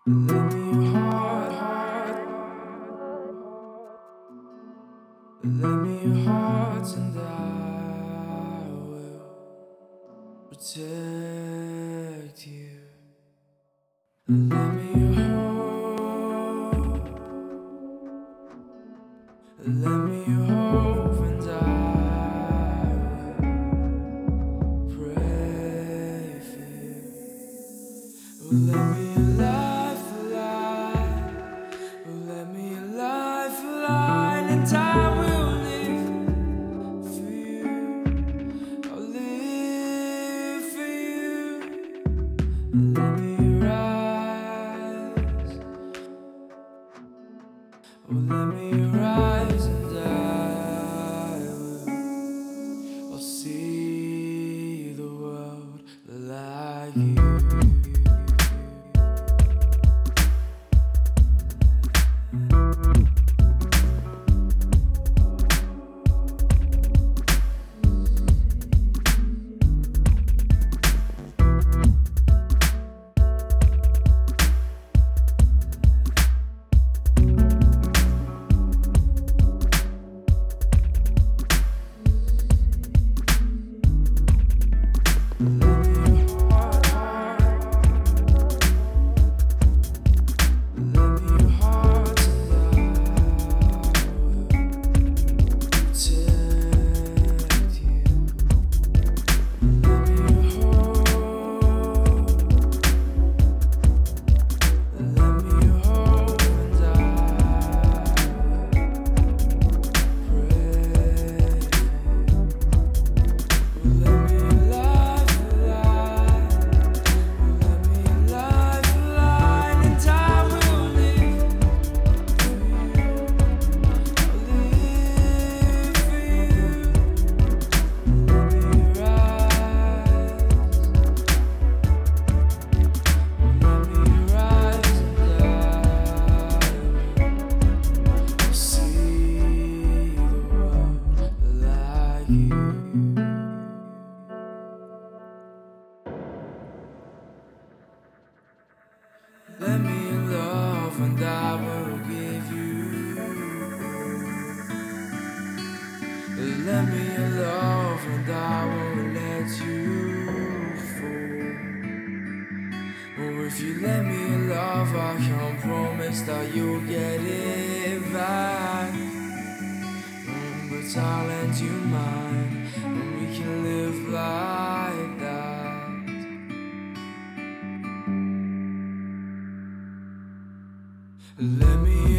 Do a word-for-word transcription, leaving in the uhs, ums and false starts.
Let me your heart, heart. Let me your heart, and I will protect you. Let me your hope. Let me your hope, and I will pray for you. Let me your life alive. Let me your life alive, and I will live for you. I'll live for you. Let me your eyes. Oh, let me your eyes, and I will. I'll see the world like you. Let me your love, and I will give you. Let me your love, and I won't let you fall. Or if you let me your love, I can promise that you'll get it back. Mm, but I'll lend you mine, and we can live like that. Let me